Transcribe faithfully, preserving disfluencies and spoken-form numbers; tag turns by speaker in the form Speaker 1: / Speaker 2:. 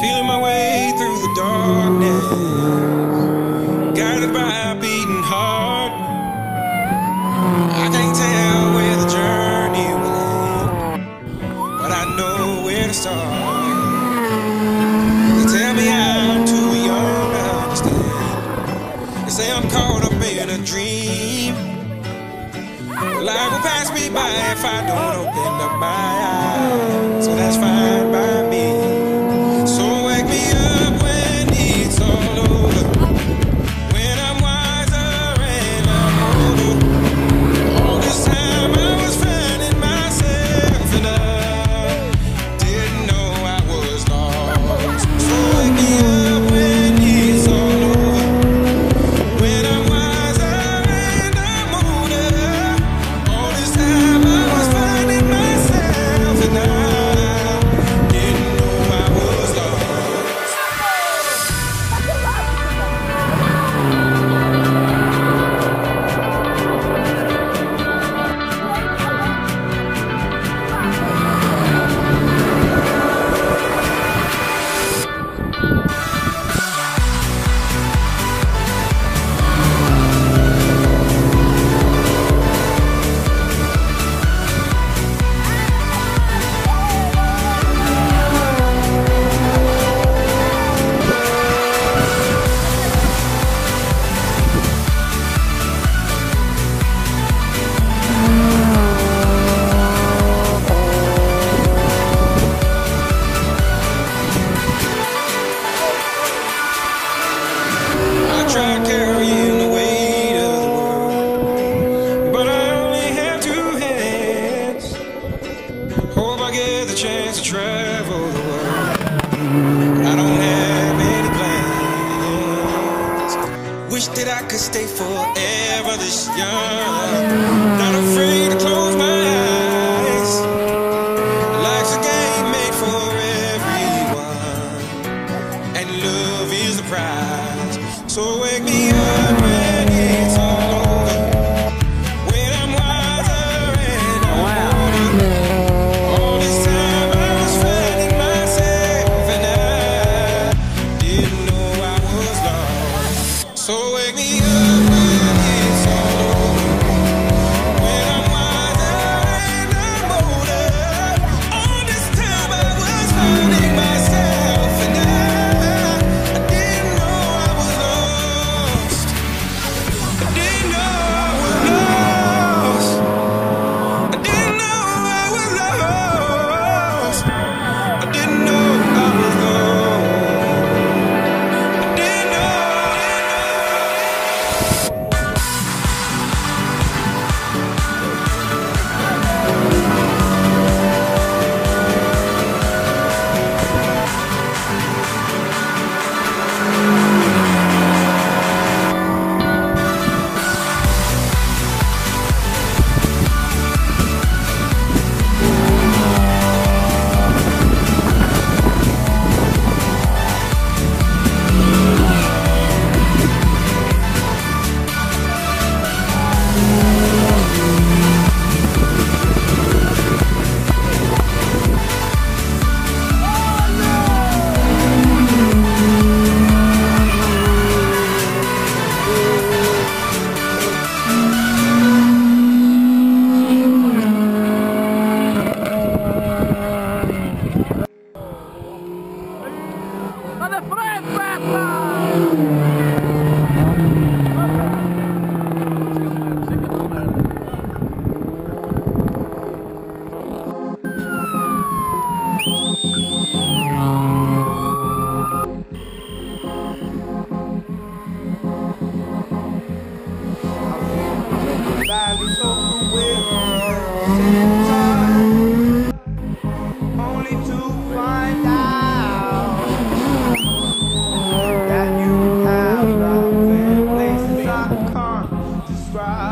Speaker 1: Feeling my way through the darkness, guided by a beating heart. I can't tell where the journey will end, but I know where to start. They tell me I'm too young to understand. They say I'm caught up in a dream. Life will pass me by if I don't open up my eyes, so that's fine by me. So wake me up when it's all over, when I'm wiser and I'm older. All this time I was finding myself and I didn't know I was lost. So wake me up when it's all over, when I'm wiser and I'm older. All this time I was finding myself and I didn't know I was lost. I tried carrying the weight of the world, but I only have two hands. Hope I get the chance to travel the world, but I don't have any plans. Wish that I could stay forever this young, not afraid to close my eyes. Life's a game made for everyone, and love is the prize. So wake me up when it's all over, when I'm wiser and I'm older. All this time I was finding myself and I didn't know I was lost. So wake me up when it's all over, when I'm wiser and I'm older. All this time I was finding myself and I I didn't know I was lost. I didn't know I was lost. I didn't know I was lost. I didn't know I was lost. I didn't know.
Speaker 2: Only to find out that you have love in places I can't describe.